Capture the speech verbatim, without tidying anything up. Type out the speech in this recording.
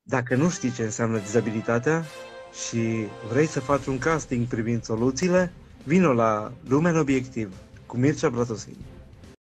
Dacă nu știi ce înseamnă dizabilitatea și vrei să faci un casting privind soluțiile, vino la Lumea în Obiectiv cu Mircea Bratosin.